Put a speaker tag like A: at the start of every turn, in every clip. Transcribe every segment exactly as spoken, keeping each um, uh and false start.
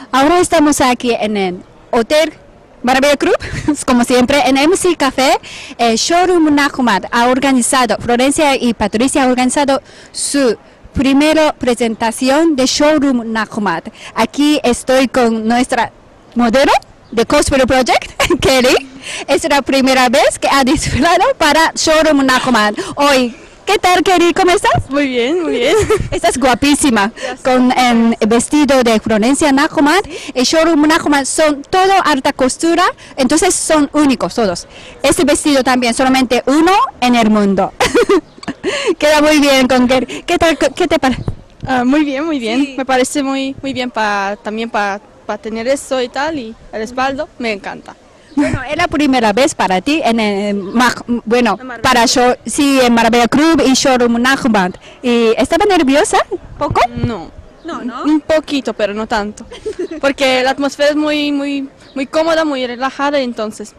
A: Ahora estamos aquí en el Hotel Marbella Club, como siempre, en M C Café. eh, Showroom Najumat ha organizado, Florencia y Patricia ha organizado su primera presentación de Showroom Najumat. Aquí estoy con nuestra modelo de Cosplay Project, Kelly. Es la primera vez que ha desfilado para Showroom Najumat. Hoy, ¿qué tal, Kelly? ¿Cómo estás?
B: Muy bien, muy bien.
A: Estás guapísima, con el vestido de Florencia Najumat. El Showroom Najumat son todo alta costura, entonces son únicos todos. Este vestido también, solamente uno en el mundo. Queda muy bien con Kelly. ¿Qué tal, qué te parece?
B: Ah, muy bien, muy bien.
A: Sí.
B: Me parece muy, muy bien para también para tener eso y tal, y el respaldo, me encanta.
A: Bueno, es la primera vez para ti en el, Mag- bueno,
B: En Marbella
A: para show, sí, en Marbella Club y Showroom Najumat. ¿Y estaba nerviosa? ¿Poco?
B: No,
A: No, no.
B: un poquito, pero no tanto. Porque la atmósfera es muy, muy, muy cómoda, muy relajada, entonces.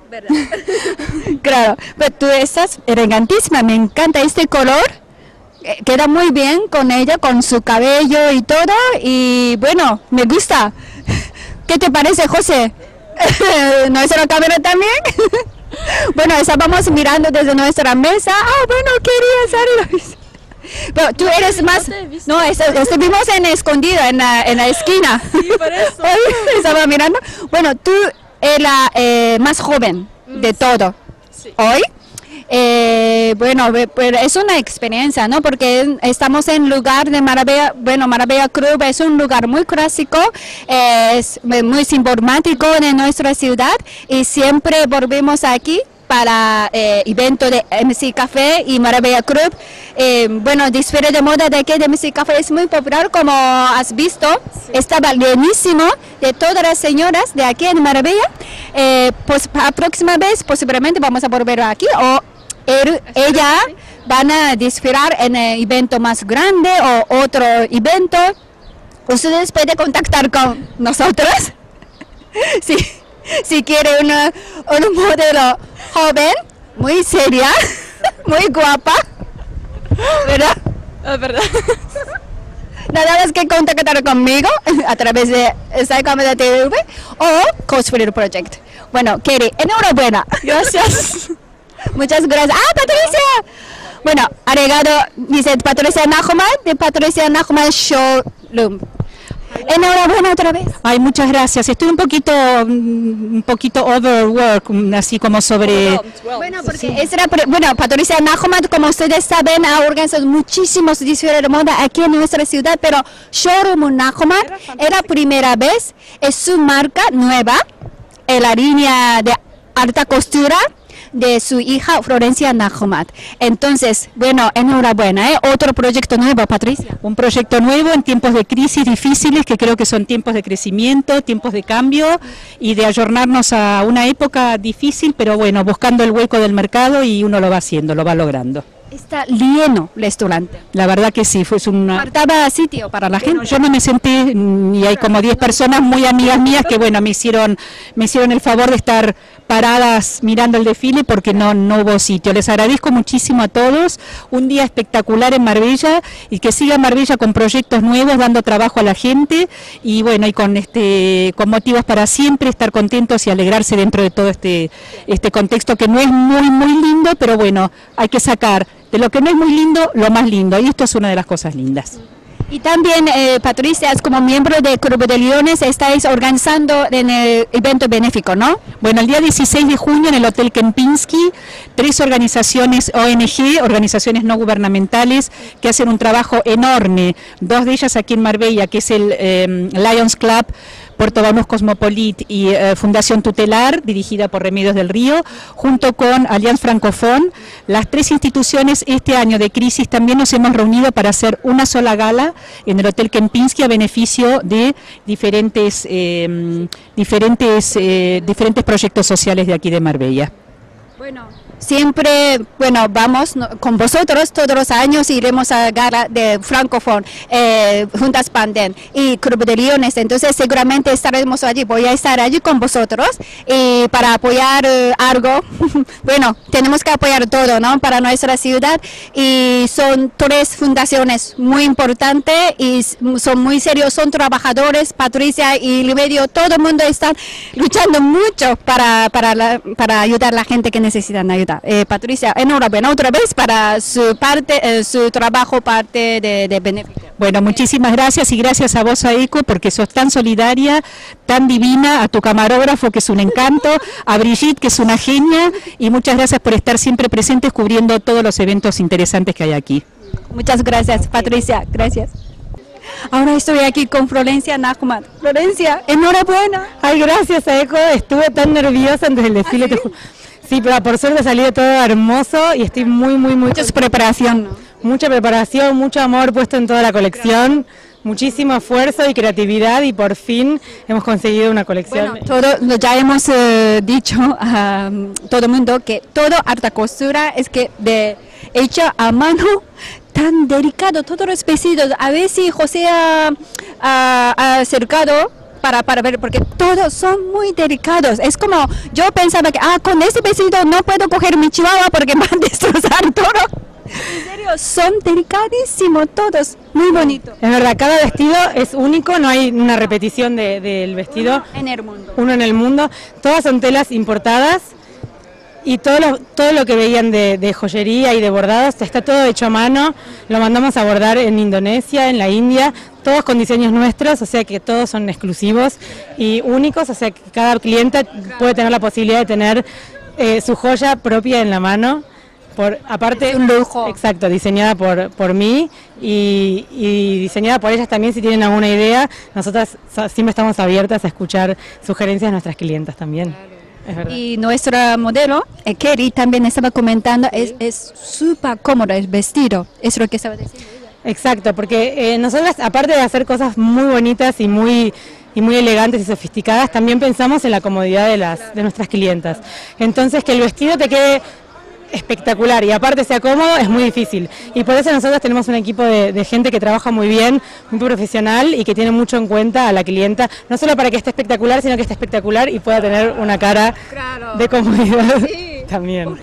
A: Claro, pero tú estás elegantísima, me encanta este color, eh, queda muy bien con ella, con su cabello y todo, y bueno, me gusta. ¿Qué te parece, José? ¿Nuestra cámara también? Bueno, estábamos mirando desde nuestra mesa. Ah, bueno, quería salir. Pero tú eres más...
B: te he visto.
A: No, est- estuvimos en escondido, en la, en la esquina.
B: Sí, por eso.
A: Estaba mirando. Bueno, tú eres la eh, más joven de todo.
B: Sí.
A: Hoy. Eh, bueno, ve- pero es una experiencia, ¿no? Porque estamos en lugar de Marbella, bueno, Marbella Club es un lugar muy clásico, eh, es muy simbomático de nuestra ciudad y siempre volvemos aquí para eh, evento de M C Café y Marbella Club. Eh, bueno, desfile de moda de aquí de M C Café es muy popular, como has visto, estaba llenísimo de todas las señoras de aquí en Marbella. Eh, pues la próxima vez posiblemente vamos a volver aquí o él- ella van a desfilar en el evento más grande o otro evento. Ustedes pueden contactar con nosotros si, si quiere una, un modelo joven, muy seria, muy guapa, ¿verdad?
B: Es verdad.
A: Nada más que contactar conmigo a través de Instagram de T V o Cosplay Project. Bueno, Kelly, enhorabuena.
B: Gracias.
A: Muchas gracias. ¡Ah, Patricia! Bueno, agregado, dice Patricia Najumat, de Patricia Najumat Showroom. Enhorabuena otra vez.
C: Ay, muchas gracias. Estoy un poquito, mm, un poquito overwork, mm, así como sobre...
A: Bueno, porque es la pre- bueno, Patricia Najumat, como ustedes saben, ha organizado muchísimos desfiles de moda aquí en nuestra ciudad, pero Showroom Najumat es la primera vez, es su marca nueva, en la línea de alta costura de su hija Florencia Najumat. Entonces, bueno, enhorabuena, ¿eh? Otro proyecto nuevo, Patricia.
C: Un proyecto nuevo en tiempos de crisis difíciles, que creo que son tiempos de crecimiento, tiempos de cambio y de ayornarnos a una época difícil, pero bueno, buscando el hueco del mercado y uno lo va haciendo, lo va logrando.
A: Está lleno el restaurante.
C: La verdad que sí, fue una...
A: Faltaba sitio para la gente.
C: Bueno, yo no me senté mm, y hay como diez personas muy amigas mías que bueno, me hicieron, me hicieron el favor de estar paradas mirando el desfile porque no, no hubo sitio. Les agradezco muchísimo a todos, un día espectacular en Marbella y que siga Marbella con proyectos nuevos, dando trabajo a la gente y bueno, y con este con motivos para siempre estar contentos y alegrarse dentro de todo este, este contexto que no es muy, muy lindo, pero bueno, hay que sacar de lo que no es muy lindo, lo más lindo, y esto es una de las cosas lindas.
A: Y también, eh, Patricia, como miembro del Club de Leones, estáis organizando en el evento benéfico, ¿no?
C: Bueno, el día dieciséis de junio en el Hotel Kempinski, tres organizaciones O N G, organizaciones no gubernamentales, que hacen un trabajo enorme, dos de ellas aquí en Marbella, que es el eh, Lions Club, Puerto Banús Cosmopolit y eh, Fundación Tutelar, dirigida por Remedios del Río, junto con Allianz Francofón. Las tres instituciones este año de crisis también nos hemos reunido para hacer una sola gala en el Hotel Kempinski a beneficio de diferentes, eh, diferentes, eh, diferentes proyectos sociales de aquí de Marbella.
A: Bueno, siempre, bueno, vamos no, con vosotros todos los años, iremos a Gala de Francophone, eh, Juntas Panden y Club de Leones, entonces seguramente estaremos allí, voy a estar allí con vosotros y para apoyar eh, algo, bueno, tenemos que apoyar todo, ¿no? Para nuestra ciudad y son tres fundaciones muy importantes y son muy serios, son trabajadores, Patricia y Limedio, todo el mundo está luchando mucho para, para, la, para ayudar a la gente que necesitan ayuda. Eh, Patricia, enhorabuena otra vez para su parte, eh, su trabajo, parte de, de beneficio.
C: Bueno, muchísimas gracias y gracias a vos, Aiko, porque sos tan solidaria, tan divina, a tu camarógrafo, que es un encanto, a Brigitte, que es una genia, y muchas gracias por estar siempre presentes cubriendo todos los eventos interesantes que hay aquí.
A: Muchas gracias, Patricia, gracias. Ahora estoy aquí con Florencia Nachman. Florencia, enhorabuena.
D: Ay, gracias, Aiko, estuve tan nerviosa antes del desfile. ¿Ah, sí? Sí, pero por suerte salió todo hermoso y estoy muy, muy, muy...
A: Mucha preparación, ¿no?
D: Mucha preparación, mucho amor puesto en toda la colección, muchísimo esfuerzo y creatividad y por fin hemos conseguido una colección.
A: Bueno, todo, ya hemos eh, dicho a um, todo el mundo que todo alta costura es que de hecha a mano, tan delicado, todos los vestidos. A ver si José ha, ha, ha acercado Para, para ver, porque todos son muy delicados. Es como, yo pensaba que, ah, con este vestido no puedo coger mi chihuahua porque me van a destrozar todo. En serio, son delicadísimos todos, muy bonitos.
D: Es verdad, cada vestido es único, no hay una repetición de, del vestido.
A: Uno en el mundo.
D: Uno en el mundo. Todas son telas importadas y todo lo, todo lo que veían de, de joyería y de bordados está todo hecho a mano. Lo mandamos a bordar en Indonesia, en la India, todos con diseños nuestros, o sea que todos son exclusivos y únicos, o sea que cada cliente puede tener la posibilidad de tener eh, su joya propia en la mano. Por, aparte,
A: es un lujo.
D: Exacto, diseñada por, por mí y, y diseñada por ellas también. Si tienen alguna idea, nosotras siempre estamos abiertas a escuchar sugerencias de nuestras clientas también. Es verdad.
A: Y nuestra modelo, eh, Kerry, también estaba comentando, es es súper cómodo el vestido, es lo que estaba diciendo ella.
D: Exacto, porque eh, nosotras, aparte de hacer cosas muy bonitas y muy y muy elegantes y sofisticadas, también pensamos en la comodidad de las de nuestras clientas. Entonces, que el vestido te quede espectacular y aparte sea cómodo es muy difícil y por eso nosotros tenemos un equipo de, de gente que trabaja muy bien, muy profesional y que tiene mucho en cuenta a la clienta, no solo para que esté espectacular, sino que esté espectacular y pueda tener una cara claro. de comodidad sí. También.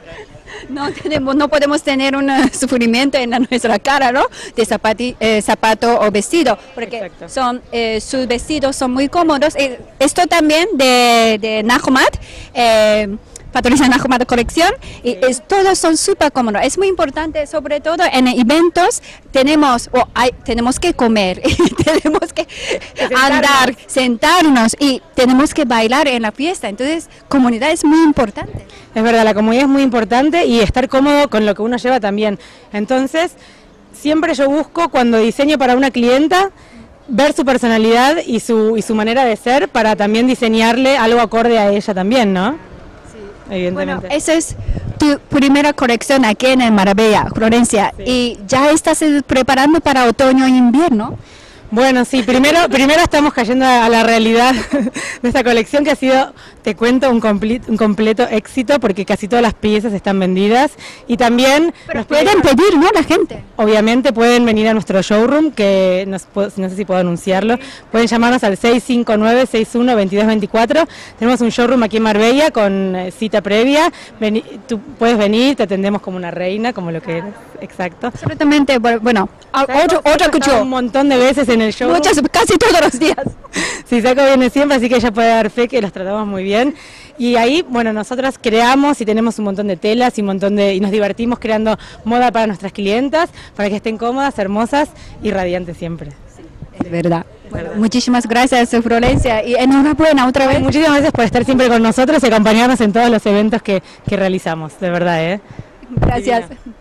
A: No tenemos, no podemos tener un sufrimiento en nuestra cara, ¿no? De zapati, eh, zapato o vestido, porque son eh, sus vestidos son muy cómodos. Eh, esto también de, de Nachman, eh, Patricia Nachman de colección, y es, todos son súper cómodos. Es muy importante, sobre todo en eventos, tenemos, oh, hay, tenemos que comer, tenemos que sentarnos. andar, sentarnos y tenemos que bailar en la fiesta. Entonces, comunidad es muy importante.
D: Es verdad, la comodidad es muy importante y estar cómodo con lo que uno lleva también. Entonces, siempre yo busco cuando diseño para una clienta, ver su personalidad y su, y su manera de ser para también diseñarle algo acorde a ella también, ¿no? Evidentemente.
A: Bueno, esa es tu primera colección aquí en el Marbella, Florencia, sí. Y ya estás preparando para otoño e invierno.
D: Bueno, sí, primero, primero estamos cayendo a la realidad de esta colección que ha sido, te cuento, un, completo, un completo éxito porque casi todas las piezas están vendidas y también...
A: Pero nos pueden pedir, ¿no? La gente.
D: Obviamente pueden venir a nuestro showroom, que nos, no sé si puedo anunciarlo, pueden llamarnos al seis cinco nueve, seis uno, dos dos dos cuatro, tenemos un showroom aquí en Marbella con eh, cita previa, Vení, tú puedes venir, te atendemos como una reina, como lo que eres, exacto.
A: Absolutamente, bueno, otro, otro escucho.
D: Un montón de veces en el show.
A: Muchas, casi todos los días.
D: Sí, Saco viene siempre, así que ella puede dar fe que los tratamos muy bien. Y ahí, bueno, nosotras creamos y tenemos un montón de telas y un montón de y nos divertimos creando moda para nuestras clientas, para que estén cómodas, hermosas y radiantes siempre.
A: Sí, es verdad. Bueno, muchísimas gracias, Florencia, y enhorabuena otra vez.
D: Muchísimas gracias por estar siempre con nosotros y acompañarnos en todos los eventos que, que realizamos, de verdad, ¿eh?
A: Gracias.
D: Divina.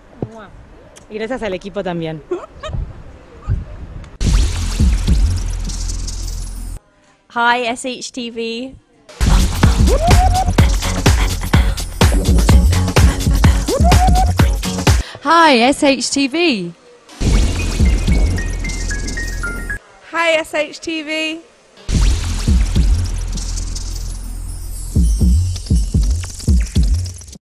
D: Y gracias al equipo también.
E: Hi S H T V.
F: Hi S H T V.
B: Hi S H T V.